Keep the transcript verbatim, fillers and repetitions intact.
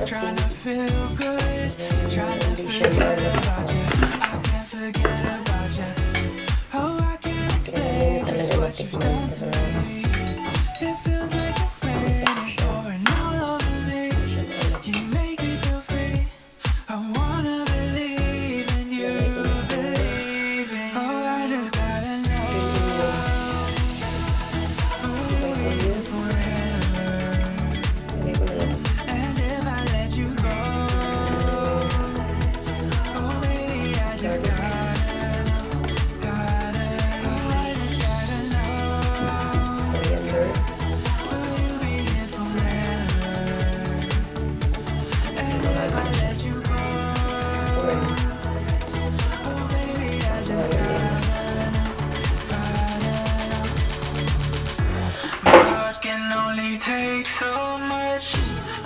Trying to feel good, trying to forget about you. I can't forget about you. Oh, I can't explain just what you've done to me. It feels like the rain is pouring all over me. You make me feel free. I wanna believe in you, believe in you. Oh, I just gotta know. We'll be here forever. And if I let you go, oh baby, I just gotta, gotta, oh, I just gotta know. Will you be here forever? And if I let you go, oh baby, I just gotta, gotta. My heart can only take so much.